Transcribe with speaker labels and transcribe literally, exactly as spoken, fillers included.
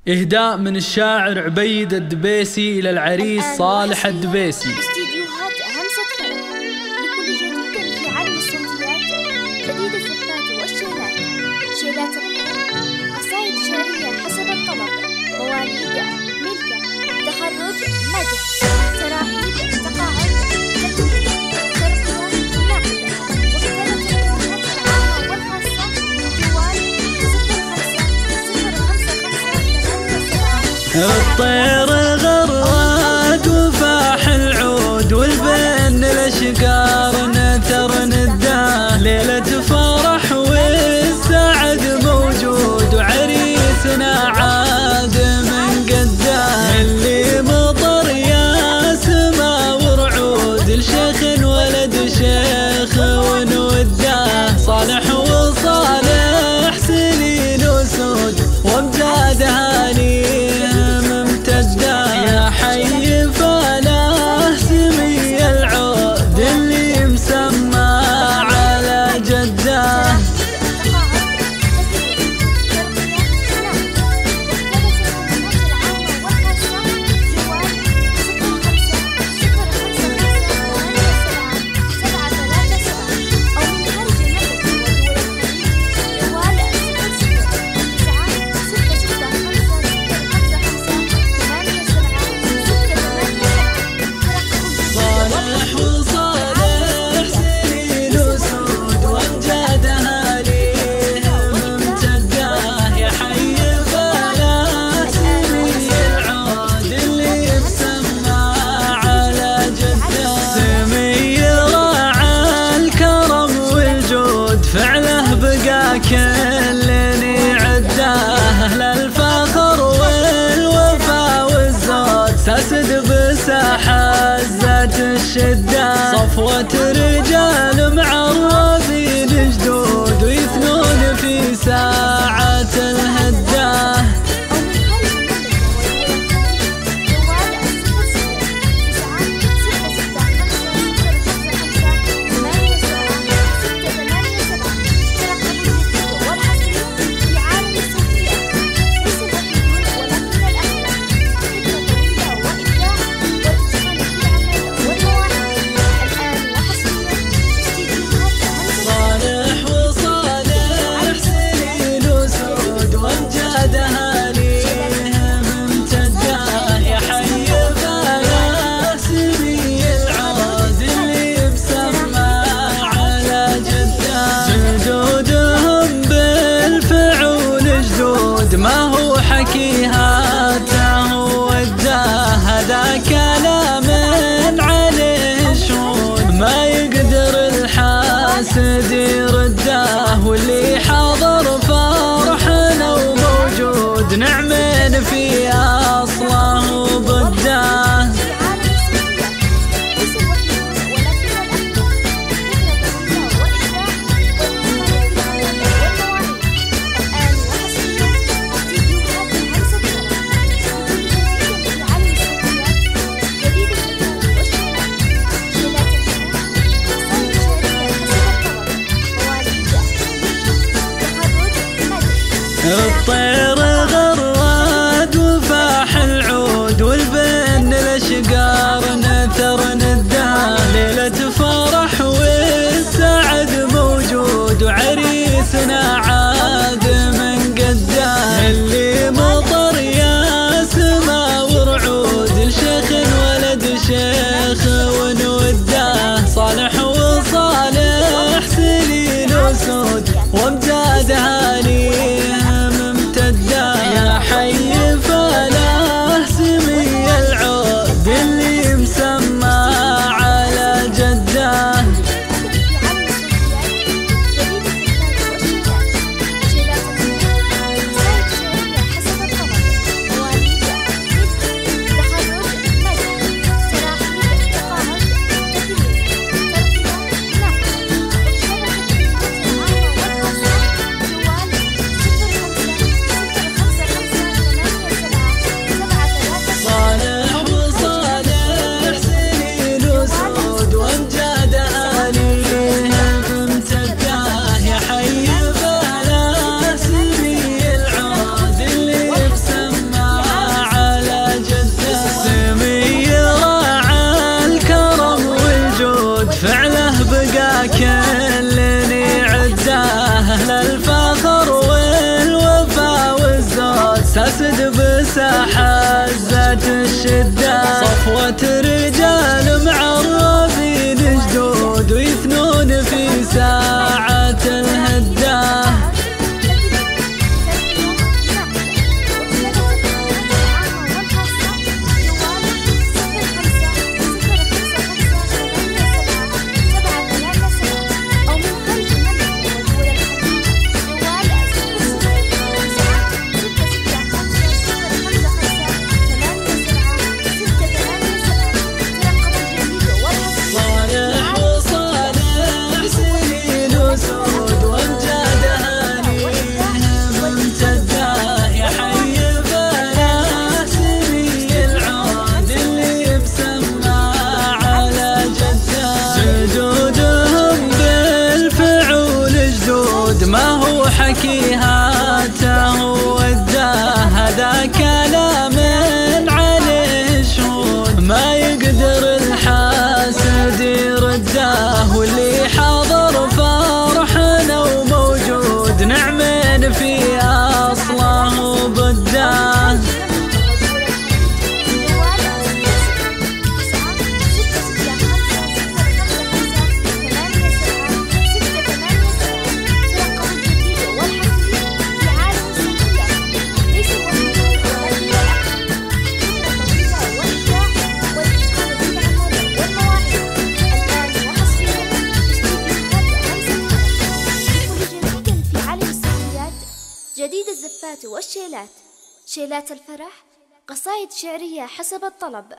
Speaker 1: إهداء من الشاعر عبيد الدبيسي إلى العريس صالح الدبيسي.
Speaker 2: استديوهات همسة فرح لكل جديد في عالم الصوتيات، جديد الفقرات والشيلات، شيلات الرحلة، قصائد شعرية حسب الطلب، مواليد، ملكة، تخرج، مدح، تراحيب، تقاعد، تكوين، ترقية، نقل، واختلت العنوانات العامة والخاصة من جوال صفر خمسة صفر خمسة خمسة ثمانية سبعة.
Speaker 1: الطير غرد وفاح العود والبن الاشقار نثر نداه، ليلة فرح والسعد موجود وعريسنا عاد من قداه، اللي مطر يا سما ورعود الشيخ ولد شيخ ونوداه، صالح وصالح سنين وسود وامجاد هانيه ممتده، يا حي فلاح سمي العود اللي مسمى على جده. فعله بقى كلني عداه، للفخر والوفا والزود ساسد بساحة ذات الشدة، صفوة رجال معربين جدود ويثنون في ساعة الهداه. ما هو حكيهاته وداه، هذا كلام عليه شهود ما يقدر الحاسد يرداه، واللي حاضر فرحنا وموجود نعمين في أصله وضده. الطير غرد وفاح تسد بساحة ذات الشدة، صفوة رجال معرفين جدود ويثنون في ساعة الهدة. ما هو حكيهاته وده، هذا كلام عليه شهود، ما يقدر الحاسد يرده، واللي حاضر فرحنا وموجود نعمين في أصله وبده.
Speaker 2: جديد الزفات والشيلات، شيلات الفرح، قصائد شعرية حسب الطلب.